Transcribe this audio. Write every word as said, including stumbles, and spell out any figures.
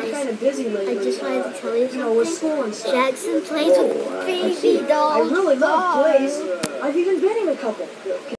been kind of busy lately. I just wanted to tell you something. You know, with school and stuff. Jackson plays with baby dolls. I really love plays. I've even been in a couple.